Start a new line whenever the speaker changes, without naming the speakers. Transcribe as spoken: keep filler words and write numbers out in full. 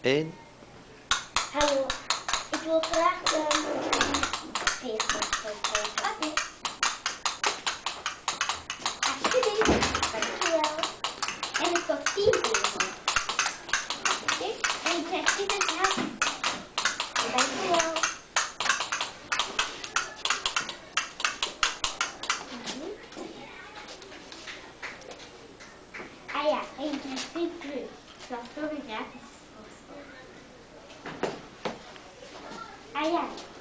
één.
Hallo, ik wil graag de veertig geven.
Oké.
Alsjeblieft. Dankjewel. En het kost tien euro.
Oké. En ik krijg dit een gratis.
Dankjewel.
Ah ja, en je krijgt dit terug. Dat is toch een gratis. Ah ja.